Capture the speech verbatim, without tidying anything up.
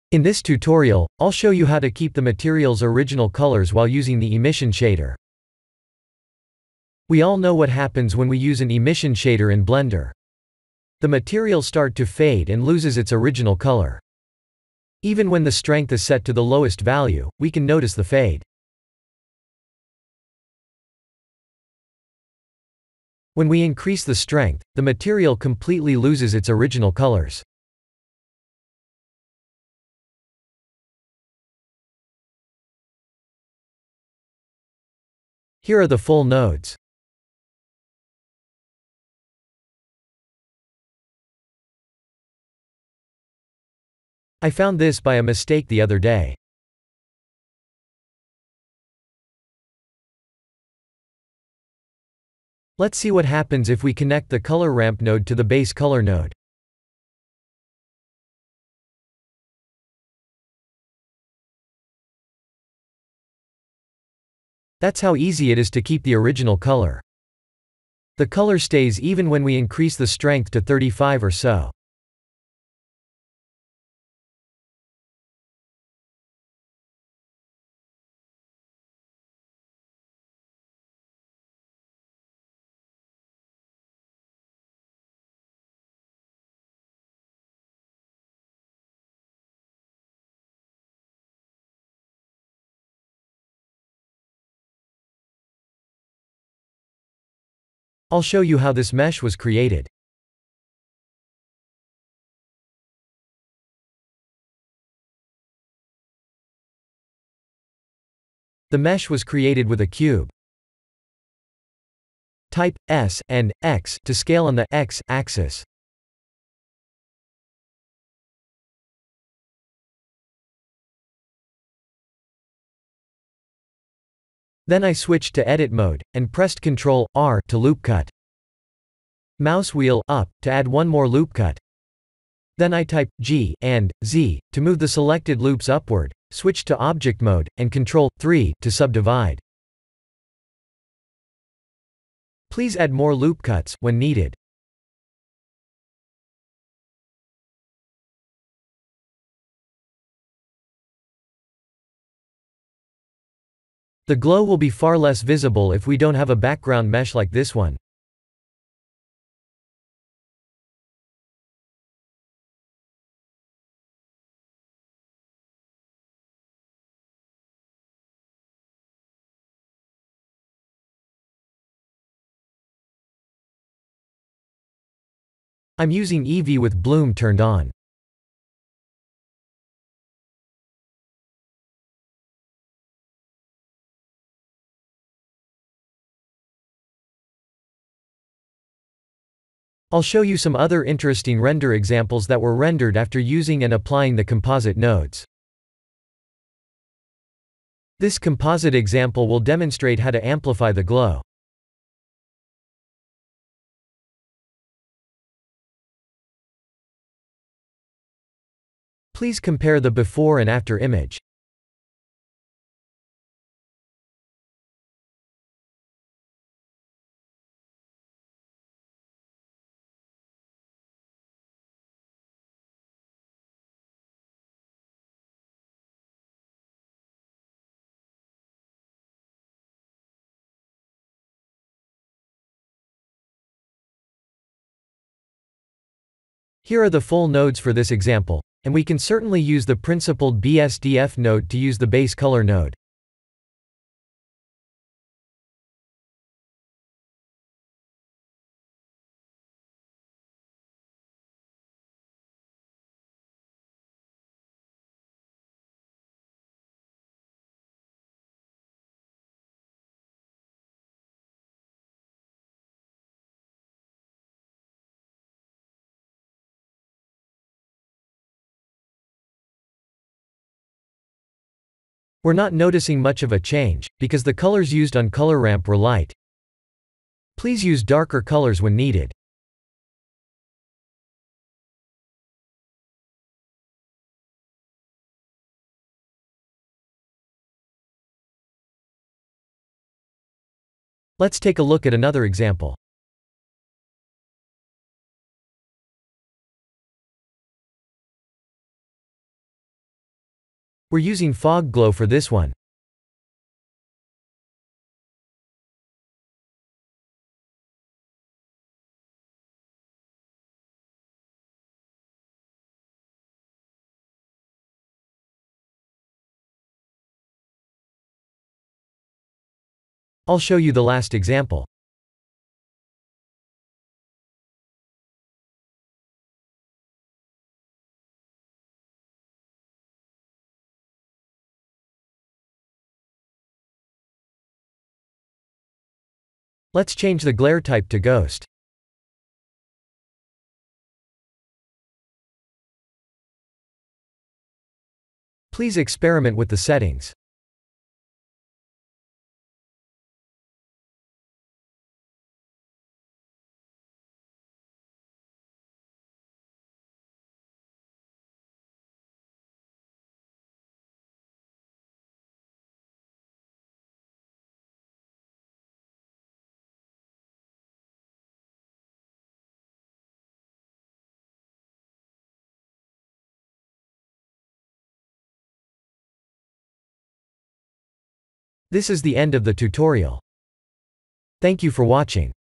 In this tutorial, I'll show you how to keep the material's original colors while using the emission shader. We all know what happens when we use an emission shader in Blender. The material starts to fade and loses its original color. Even when the strength is set to the lowest value, we can notice the fade. When we increase the strength, the material completely loses its original colors. Here are the full nodes. I found this by a mistake the other day. Let's see what happens if we connect the color ramp node to the base color node. That's how easy it is to keep the original color. The color stays even when we increase the strength to thirty-five or so. I'll show you how this mesh was created. The mesh was created with a cube. Type S and X to scale on the X axis. Then I switched to edit mode, and pressed control R to loop cut. Mouse wheel up to add one more loop cut. Then I type G and Z to move the selected loops upward, switch to object mode, and control three to subdivide. Please add more loop cuts when needed. The glow will be far less visible if we don't have a background mesh like this one. I'm using Eevee with bloom turned on. I'll show you some other interesting render examples that were rendered after using and applying the composite nodes. This composite example will demonstrate how to amplify the glow. Please compare the before and after image. Here are the full nodes for this example, and we can certainly use the principled B S D F node to use the base color node. We're not noticing much of a change, because the colors used on color ramp were light. Please use darker colors when needed. Let's take a look at another example. We're using fog glow for this one. I'll show you the last example. Let's change the glare type to Ghost. Please experiment with the settings. This is the end of the tutorial. Thank you for watching.